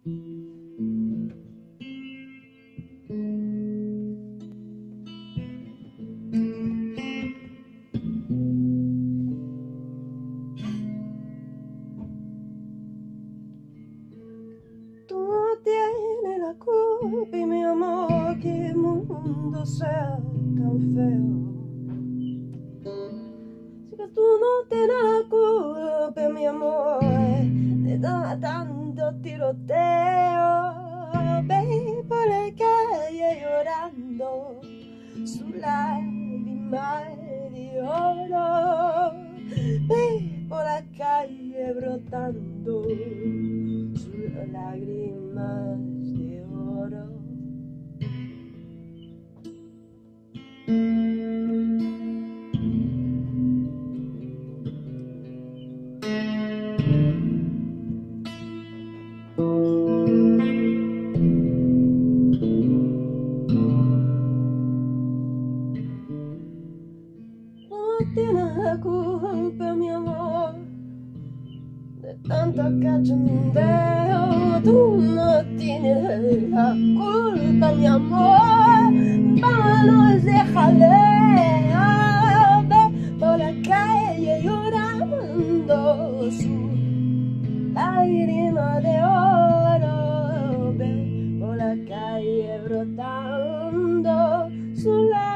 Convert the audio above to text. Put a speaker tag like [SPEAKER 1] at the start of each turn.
[SPEAKER 1] Tú no tienes la culpa, y mi amor, que el mundo sea tan feo. Si que tú no tienes la culpa, mi amor, de tanto tiroteo. Ve por la calle llorando su lágrima de oro. Ve por la calle brotando sus lágrimas de oro. No tienes la culpa, mi amor, de tanto cachondeo. Tú no tienes la culpa, mi amor, vámonos de jaleo. Ve por la calle llorando su lágrima de oro. Ve por la calle brotando su lágrima.